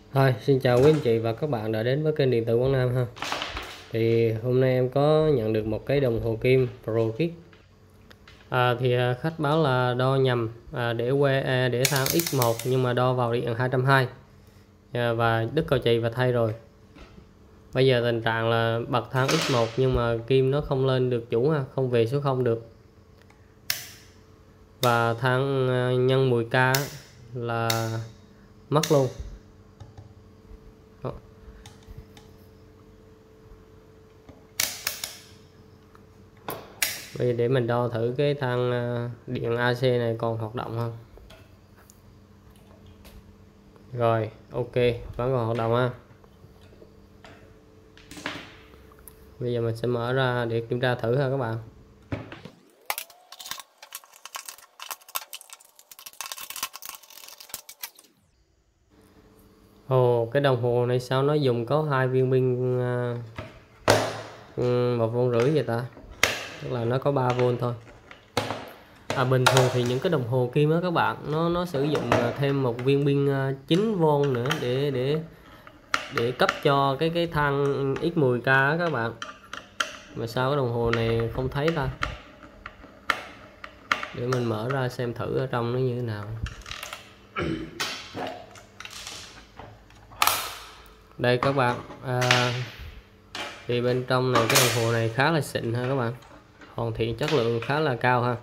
Hi, xin chào quý anh chị và các bạn đã đến với kênh điện tử Quảng Nam ha. Thì hôm nay em có nhận được một cái đồng hồ kim ProKit. Khách báo là đo nhầm để thang X1 nhưng mà đo vào điện 220 và đứt cầu chì và thay rồi. Bây giờ tình trạng là bật thang X1 nhưng mà kim nó không lên được chủ ha, không về số 0 được. Và thang nhân 10K là mất luôn. Bây giờ để mình đo thử cái thang điện AC này còn hoạt động không. Rồi, ok, vẫn còn hoạt động ha. Bây giờ mình sẽ mở ra để kiểm tra thử ha các bạn. Cái đồng hồ này sao nó dùng có 2 viên pin 1,5V vậy ta? Tức là nó có 3V thôi. Bình thường thì những cái đồng hồ kim đó các bạn, nó sử dụng thêm một viên pin 9V nữa để cấp cho cái thang X10K đó các bạn. Mà sao cái đồng hồ này không thấy ta? Để mình mở ra xem thử ở trong nó như thế nào. Đây các bạn, thì bên trong này cái đồng hồ này khá là xịn ha các bạn, hoàn thiện chất lượng khá là cao ha.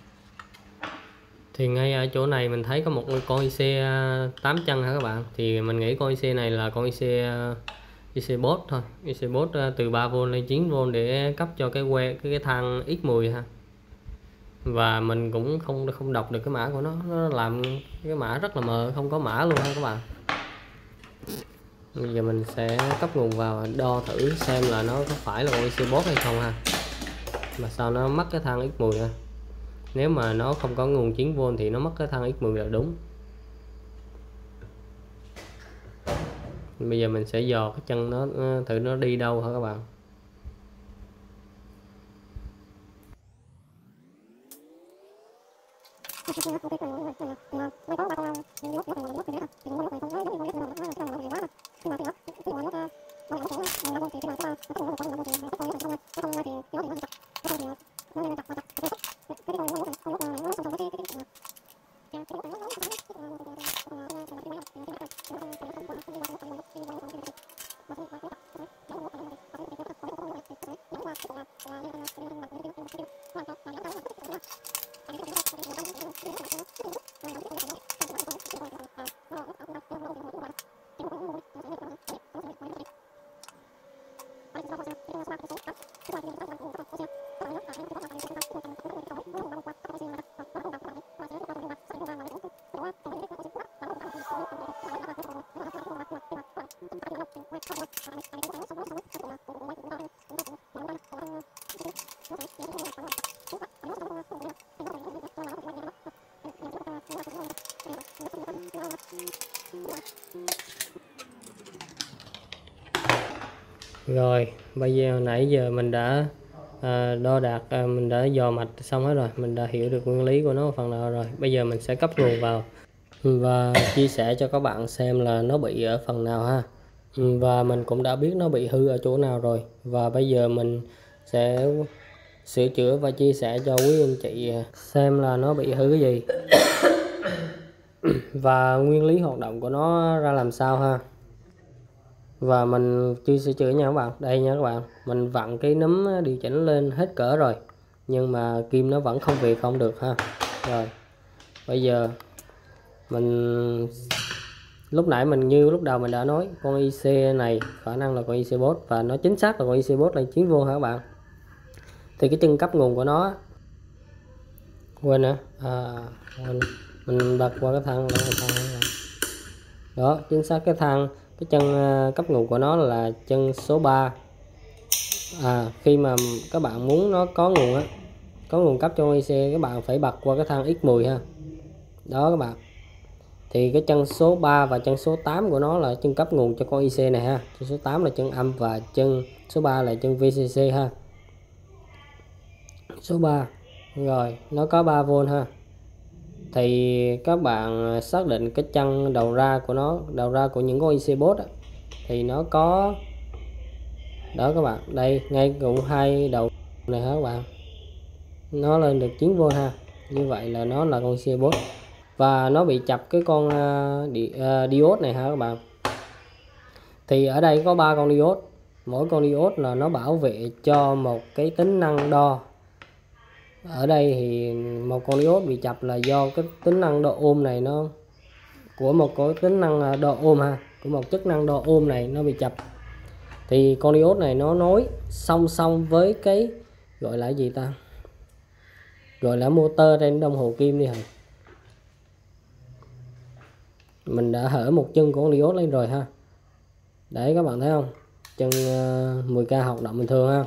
Thì ngay ở chỗ này mình thấy có một con IC 8 chân ha các bạn. Thì mình nghĩ con IC này là con IC bot thôi, IC bot từ 3V lên 9V để cấp cho cái thang X10 ha. Và mình cũng không đọc được cái mã của nó làm cái mã rất là mờ, không có mã luôn ha các bạn. Bây giờ mình sẽ cấp nguồn vào đo thử xem là nó có phải là con IC bot hay không ha. Mà sao nó mất cái thang X10 ha. Nếu mà nó không có nguồn 9V thì nó mất cái thang X10 là đúng. Bây giờ mình sẽ dò cái chân nó thử nó đi đâu hả các bạn. Rồi, bây giờ nãy giờ mình đã đo đạc, mình đã dò mạch xong hết rồi, mình đã hiểu được nguyên lý của nó phần nào rồi. Bây giờ mình sẽ cấp nguồn vào và chia sẻ cho các bạn xem là nó bị ở phần nào ha. Và mình cũng đã biết nó bị hư ở chỗ nào rồi. Và bây giờ mình sẽ sửa chữa và chia sẻ cho quý anh chị xem là nó bị hư cái gì và nguyên lý hoạt động của nó ra làm sao ha. Và mình chưa sửa chữa nha các bạn. Đây nha các bạn, mình vặn cái núm điều chỉnh lên hết cỡ rồi nhưng mà kim nó vẫn không về không được ha. Rồi bây giờ mình lúc nãy như lúc đầu mình đã nói, con IC này khả năng là con IC bot và nó chính xác là con IC bot là 9V hả các bạn. Thì cái chân cấp nguồn của nó quên nữa, mình đặt qua cái thang đó, chính xác cái chân cấp nguồn của nó là chân số 3. Khi mà các bạn muốn nó có nguồn cấp cho IC, các bạn phải bật qua cái thang X10 ha. Đó các bạn. Thì cái chân số 3 và chân số 8 của nó là chân cấp nguồn cho con IC này ha. Chân số 8 là chân âm và chân số 3 là chân VCC ha. Số 3. Rồi, nó có 3V ha. thì các bạn xác định cái chân đầu ra của nó, đầu ra của những con IC Bot thì nó có đó các bạn, đây ngay cũng hai đầu này hả các bạn, nó lên được 9V ha. Như vậy là nó là con IC Bot và nó bị chập cái con diode này ha các bạn. Thì ở đây có 3 con diode, mỗi con diode là nó bảo vệ cho một cái tính năng đo. Ở đây thì một con diode bị chập là do cái tính năng đo ohm này nó của một cái tính năng đo ohm ha, của một chức năng đo ohm này nó bị chập. Thì con diode này nó nối song song với cái gọi là gì ta, gọi là motor trên đồng hồ kim đi hả. Mình đã hở một chân của con diode lên rồi ha. Đấy các bạn thấy không, chân 10K hoạt động bình thường ha.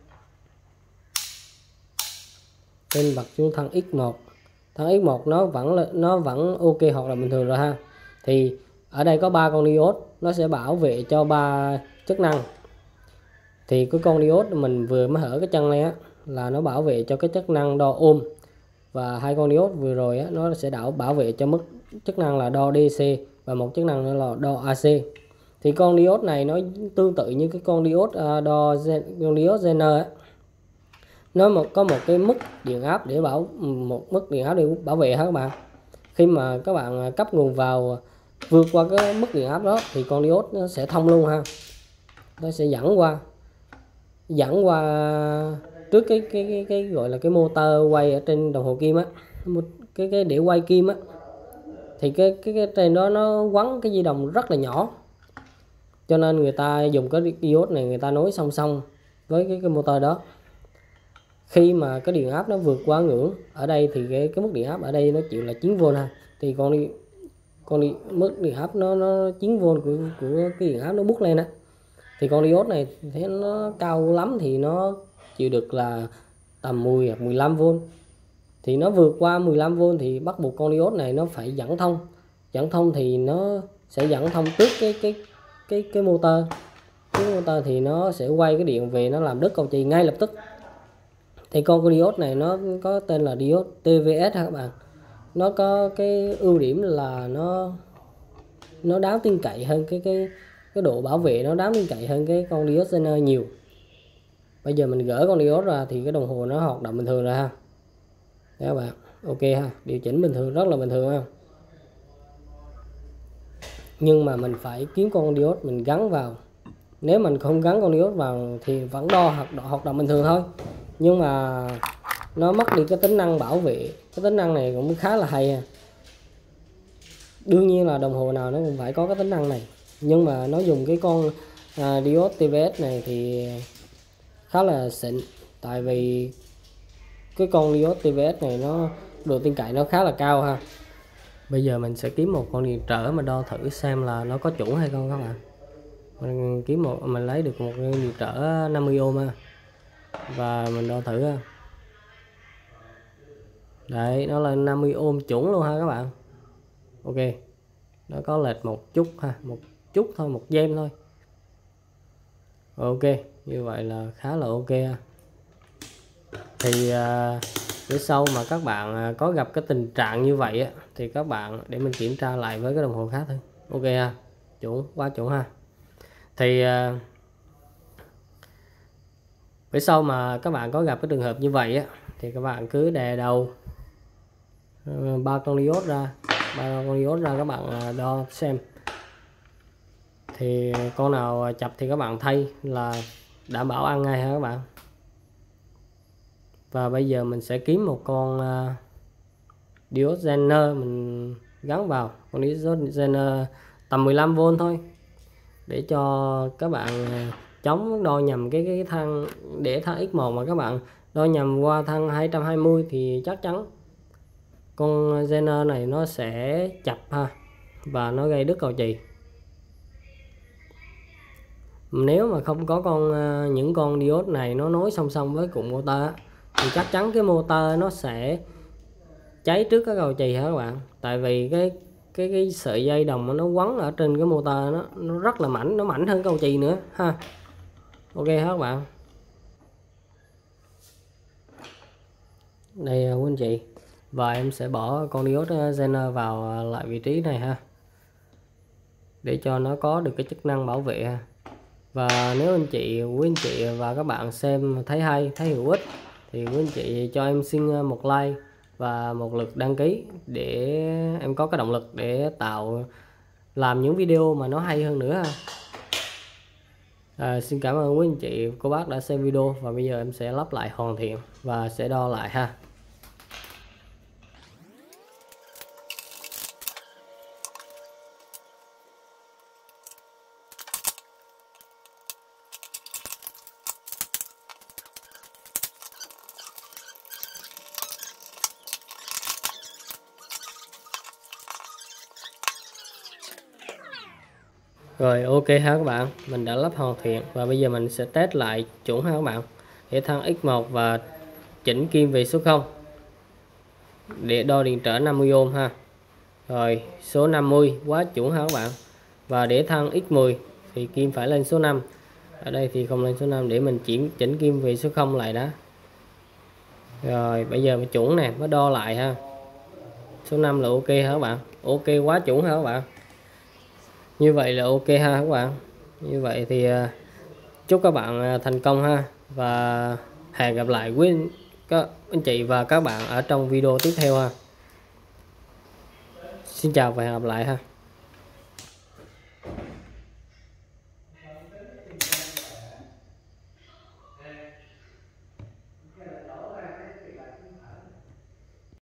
Trên bật xuống thân X1, thân X1 nó vẫn ok hoạt động bình thường rồi ha. Thì ở đây có 3 con diode, nó sẽ bảo vệ cho 3 chức năng. Thì cái con diode mình vừa mới hở cái chân này á là nó bảo vệ cho cái chức năng đo ohm, và hai con diode vừa rồi á nó sẽ bảo vệ cho mức chức năng là đo DC và một chức năng nữa là đo AC. Thì con diode này nó tương tự như cái con diode con diode Zener á, nó có một cái mức điện áp để bảo vệ hả các bạn. Khi mà các bạn cấp nguồn vào vượt qua cái mức điện áp đó thì con diode nó sẽ thông luôn ha, nó sẽ dẫn qua trước cái gọi là cái motor quay ở trên đồng hồ kim á, cái đĩa quay kim á. Thì cái trên đó nó quấn cái dây đồng rất là nhỏ, cho nên người ta dùng cái diode này người ta nối song song với cái motor đó. Khi mà cái điện áp nó vượt qua ngưỡng ở đây thì cái mức điện áp ở đây nó chịu là 9V ha, thì mức điện áp nó 9V của cái điện áp nó bút lên á, thì con diode này thấy nó cao lắm thì nó chịu được là tầm 10 hoặc 15V. Thì nó vượt qua 15V thì bắt buộc con diode này nó phải dẫn thông thì nó sẽ dẫn thông trước cái motor. Cái motor thì nó sẽ quay cái điện về, nó làm đứt cầu chì ngay lập tức. Thì con diode này nó có tên là diode TVS ha các bạn. Nó có cái ưu điểm là nó đáng tin cậy hơn cái độ bảo vệ, nó đáng tin cậy hơn cái con diode Zener nhiều. Bây giờ mình gỡ con diode ra thì cái đồng hồ nó hoạt động bình thường rồi ha. Đấy các bạn, ok ha, điều chỉnh bình thường, rất là bình thường ha. Nhưng mà mình phải kiếm con diode mình gắn vào. Nếu mình không gắn con diode vào thì vẫn hoạt động bình thường thôi, nhưng mà nó mất đi cái tính năng bảo vệ. Cái tính năng này cũng khá là hay ha. Đương nhiên là đồng hồ nào nó cũng phải có cái tính năng này, nhưng mà nó dùng cái con diode TVS này thì khá là xịn, tại vì cái con diode TVS này nó độ tin cậy nó khá là cao ha. Bây giờ mình sẽ kiếm một con điện trở mà đo thử xem là nó có chuẩn hay không các bạn. Mình lấy được một con điện trở 50 ohm ha, và mình đo thử ha. Đấy, nó là 50 ohm chuẩn luôn ha các bạn. Ok, nó có lệch một chút ha, một chút thôi, một giây thôi. Ok, như vậy là khá là ok ha. Thì bữa sau mà các bạn có gặp cái tình trạng như vậy á, thì các bạn để mình kiểm tra lại với cái đồng hồ khác thôi. Ok ha, chuẩn, quá chuẩn ha. Thì bữa sau mà các bạn có gặp cái trường hợp như vậy á, thì các bạn cứ đè đầu 3 con diode ra, các bạn đo xem. Thì con nào chập thì các bạn thay là đảm bảo ăn ngay ha các bạn. Và bây giờ mình sẽ kiếm một con diode Zener mình gắn vào, con diode Zener tầm 15V thôi, để cho các bạn chống đo nhầm cái thang, để thang X1 mà các bạn đo nhầm qua thang 220 thì chắc chắn con Zener này nó sẽ chập ha, và nó gây đứt cầu chì. Nếu mà không có những con diode này nó nối song song với cụm motor thì chắc chắn cái motor nó sẽ cháy trước cái cầu chì hả các bạn. Tại vì cái sợi dây đồng nó quấn ở trên cái motor nó rất là mảnh, nó mảnh hơn cầu chì nữa ha. Ok hả các bạn. Đây quý anh chị, và em sẽ bỏ con diode Zener vào lại vị trí này ha, để cho nó có được cái chức năng bảo vệ ha. Và nếu quý anh chị và các bạn xem thấy hay, thấy hữu ích thì quý anh chị cho em xin một like và một lượt đăng ký để em có cái động lực để làm những video mà nó hay hơn nữa ha. Xin cảm ơn quý anh chị cô bác đã xem video, và bây giờ em sẽ lắp lại hoàn thiện và sẽ đo lại ha. Rồi ok ha các bạn, mình đã lắp hoàn thiện và bây giờ mình sẽ test lại chuẩn ha các bạn, để thăng X1 và chỉnh kim về số 0 để đo điện trở 50 ohm ha. Rồi số 50 quá chuẩn ha các bạn. Và để thăng X10 thì kim phải lên số 5. Ở đây thì không lên số 5 để mình chỉnh kim về số 0 lại đó. Rồi bây giờ mình chuẩn nè, mới đo lại ha. Số 5 là ok hả các bạn? Ok quá chuẩn hả các bạn? Như vậy là ok ha các bạn. Như vậy thì chúc các bạn thành công ha, và hẹn gặp lại quý anh chị và các bạn ở trong video tiếp theo ha. Xin chào và hẹn gặp lại ha.